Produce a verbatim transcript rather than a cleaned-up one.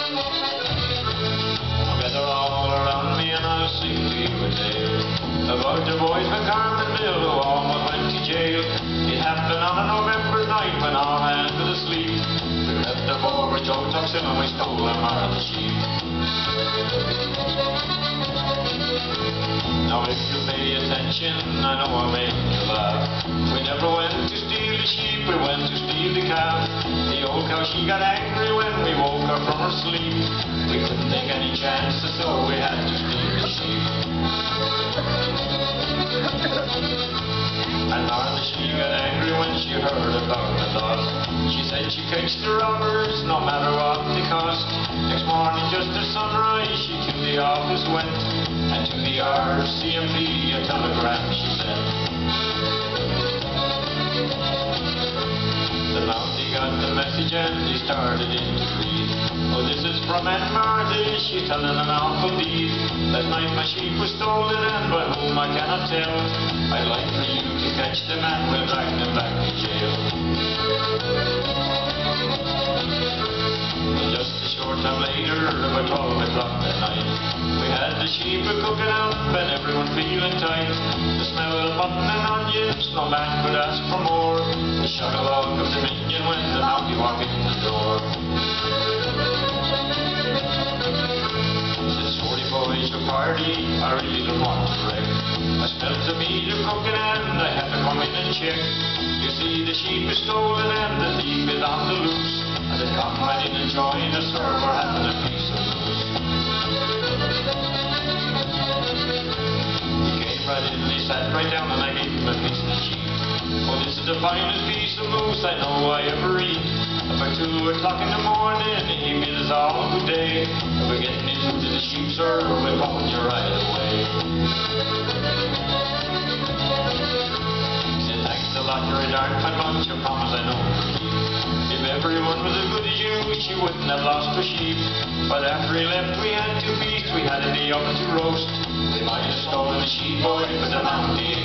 Gather all around me and I'll sing to you a tale about the boys from Carmenville who almost went to jail. It happened on a November night when all hands were asleep. We left the boat with Joe Tuxton and we stole a mile of sheep. Now if you pay attention, I know I make you laugh. We never went to steal the sheep, we went to steal the calf. The old cow, she got angry when we woke her from her sleep. We couldn't take any chances, so we had to steal the sheep. And Martha, she got angry when she heard about the loss. She said she'd catch the robbers, no matter what the cost. Next morning, just at sunrise, she to the office went, and to the R C M P a telegram she sent. The Mountie got the message and he started in to read. Oh, this is from Aunt Martha, she's telling an awful deed. That night my sheep was stolen and by whom I cannot tell. I'd like for you to catch them and we'll drag them back to jail. And just a short time later, about twelve o'clock that night, we had the sheep a cooking up and everyone feeling tight. The smell of mutton and onions, no man could ask for more. The shuggalog of the minion when the Mountie walked in the door. Since forty boys to party, I really don't want to wreck. I smelled the meat of cooking and I had to come in and check. You see the sheep is stolen and the thief is on the loose. And they come right in and join us or we're having a piece of moose. He came right in and he sat right down and I gave him a piece of the sheep. Oh, this is the finest piece of moose I know I ever eat. About two o'clock in the morning, he bid us all good day. If we're getting into the sheep, sir, we'll phone you right away. He said, thanks a lot, you're a darn fine bunch, I promise I know you'll keep. If everyone was as good as you, she wouldn't have lost her sheep. But after he left, we had two beasts, we had a day up to roast. We might have stolen the sheep, boy, but the Mountie